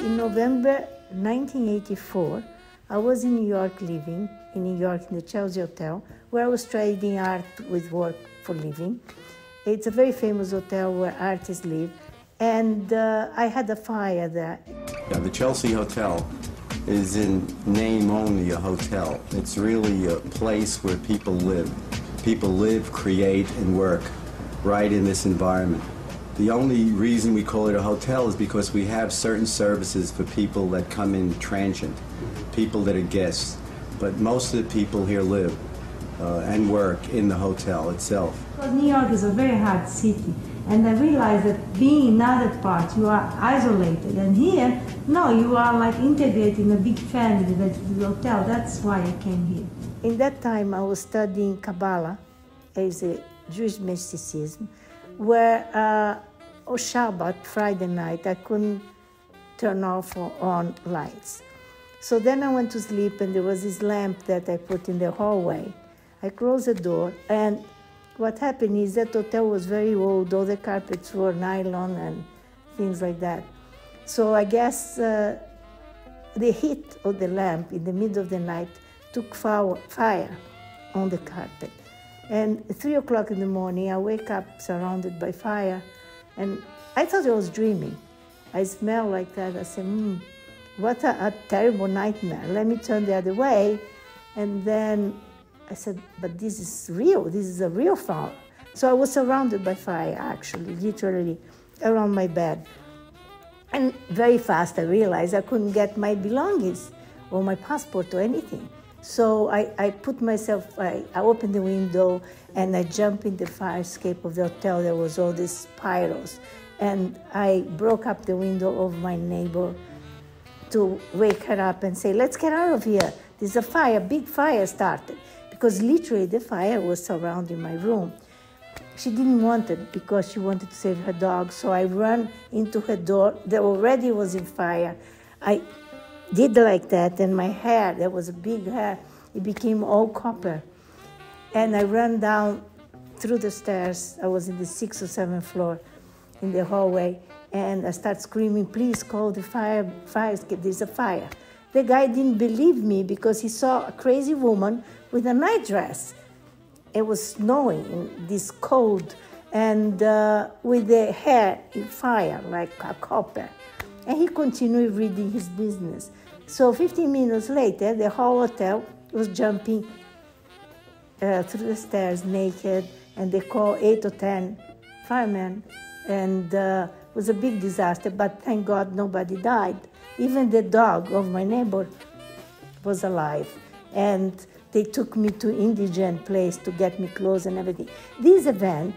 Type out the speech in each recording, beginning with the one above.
In November 1984, I was in New York living, in New York in the Chelsea Hotel, where I was trading art with work for living. It's a very famous hotel where artists live, and I had a fire there. Yeah, the Chelsea Hotel is in name only a hotel. It's really a place where people live. People live, create, and work right in this environment. The only reason we call it a hotel is because we have certain services for people that come in transient, people that are guests. But most of the people here live and work in the hotel itself. Because New York is a very hard city, and I realized that being in other parts, you are isolated. And here, no, you are like integrated in a big family, that's the hotel. That's why I came here. In that time, I was studying Kabbalah as a Jewish mysticism, where on Shabbat, Friday night, I couldn't turn off or on lights. So then I went to sleep, and there was this lamp that I put in the hallway. I closed the door, and what happened is that hotel was very old. All the carpets were nylon and things like that. So I guess the heat of the lamp in the middle of the night took fire on the carpet. And at 3 o'clock in the morning, I wake up surrounded by fire, and I thought I was dreaming. I smelled like that. I said, what a terrible nightmare. Let me turn the other way. And then I said, but this is real. This is a real fire. So I was surrounded by fire, actually, literally, around my bed. And very fast I realized I couldn't get my belongings or my passport or anything. So I put myself, I opened the window and I jumped in the fire escape of the hotel. There was all these pyros. And I broke up the window of my neighbor to wake her up and say, let's get out of here. There's a fire, big fire started. Because literally the fire was surrounding my room. She didn't want it because she wanted to save her dog. So I ran into her door that already was in fire. I did like that, and my hair, there was a big hair, it became all copper. And I ran down through the stairs. I was in the 6th or 7th floor in the hallway, and I started screaming, please call the fire escape, there's a fire. The guy didn't believe me because he saw a crazy woman with a night dress. It was snowing, this cold, and with the hair in fire, like a copper. And he continued reading his business. So 15 minutes later, the whole hotel was jumping through the stairs naked, and they called 8 or 10 firemen, and it was a big disaster, but thank God nobody died. Even the dog of my neighbor was alive, and they took me to indigent place to get me clothes and everything. This event,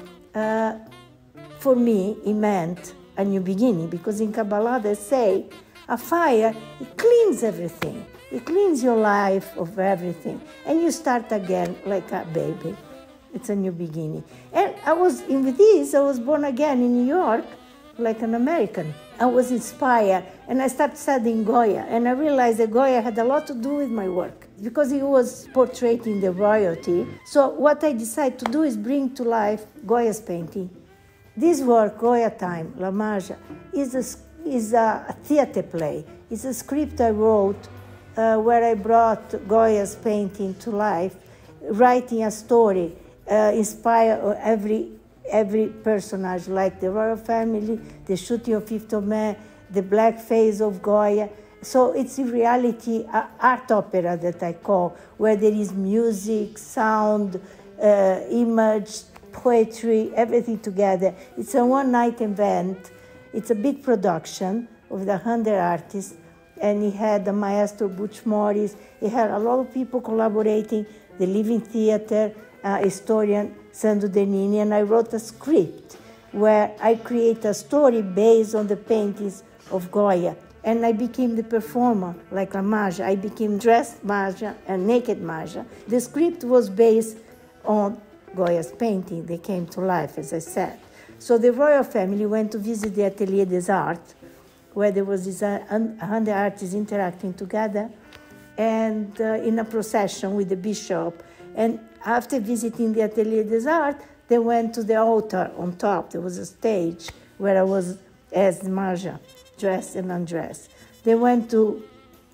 for me, it meant a new beginning, because in Kabbalah they say a fire, it cleans everything. It cleans your life of everything, and you start again like a baby. It's a new beginning. And I was born again in New York, like an American. I was inspired, and I started studying Goya, and I realized that Goya had a lot to do with my work, because he was portraying the royalty. So what I decided to do is bring to life Goya's painting. This work, Goya Time, La Magia, is a theater play. It's a script I wrote where I brought Goya's painting to life, writing a story, inspire every personage, like the royal family, the shooting of Fifth of May, the black face of Goya. So it's in reality an art opera that I call, where there is music, sound, image, poetry, everything together. It's a one-night event. It's a big production of the 100 artists, and he had the maestro Butch Morris. He had a lot of people collaborating, the Living Theater, historian Sandro Denini, and I wrote a script where I create a story based on the paintings of Goya. And I became the performer, like La Magia. I became dressed Magia and naked Magia. The script was based on Goya's painting. They came to life, as I said. So the royal family went to visit the Atelier des Arts, where there was these 100 artists interacting together, and in a procession with the bishop. And after visiting the Atelier des Arts, they went to the altar on top. There was a stage where I was as Magia. dressed and undressed. They went to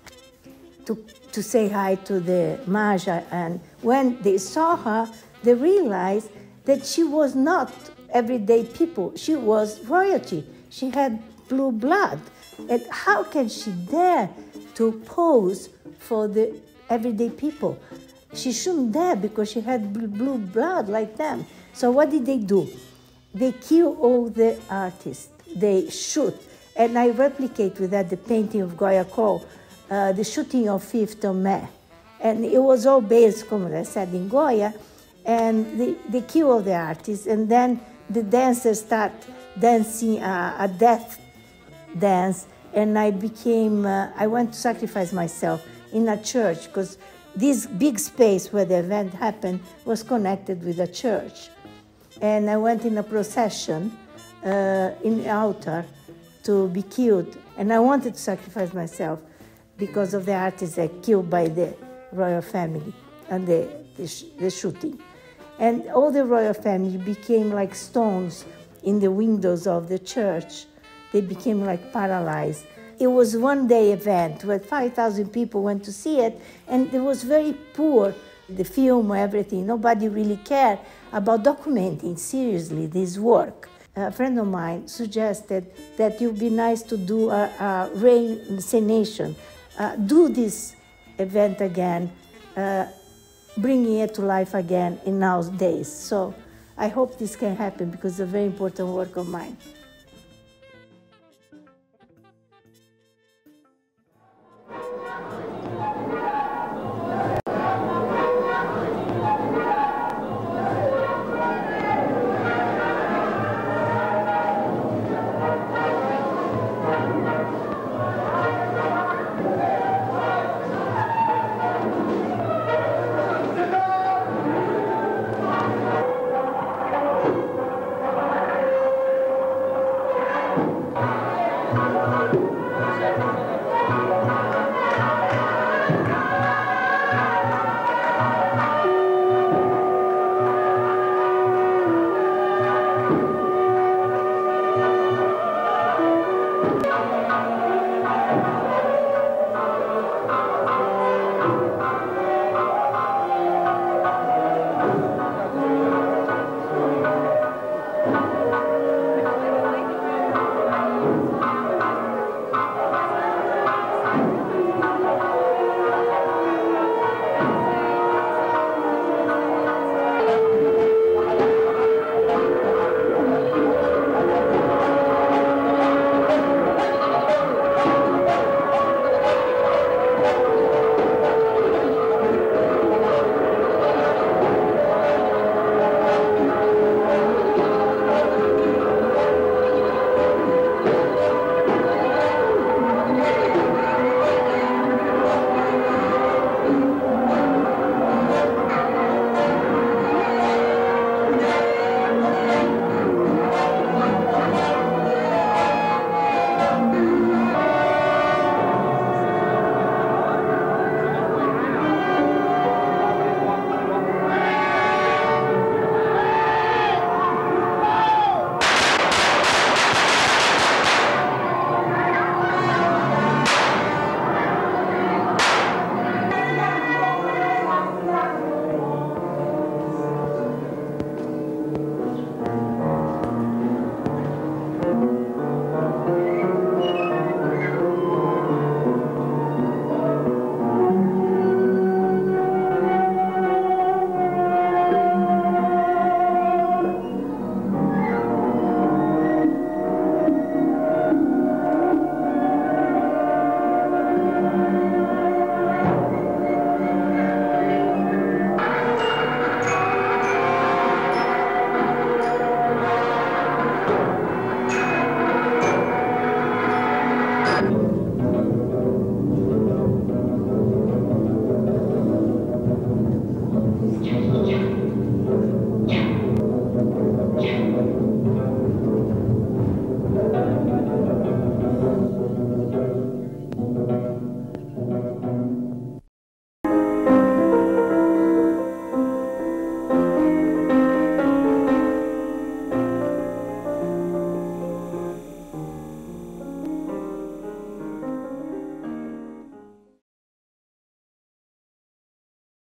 say hi to the Maja, and when they saw her, they realized that she was not everyday people. She was royalty. She had blue blood. And how can she dare to pose for the everyday people? She shouldn't dare because she had blue blood like them. So what did they do? They kill all the artists. They shoot. And I replicate with that the painting of Goya Cole, the shooting of 5th of May. And it was all based, como I said, in Goya. And they kill all the artists. And then the dancers start dancing a death dance. And I went to sacrifice myself in a church because this big space where the event happened was connected with a church. And I went in a procession in the altar to be killed. And I wanted to sacrifice myself because of the artists that killed by the royal family and the shooting. And all the royal family became like stones in the windows of the church. They became like paralyzed. It was one-day event where 5,000 people went to see it, and it was very poor, the film, everything. Nobody really cared about documenting seriously this work. A friend of mine suggested that it would be nice to do a reinscenation, do this event again, bringing it to life again in nowadays. So I hope this can happen because it's a very important work of mine.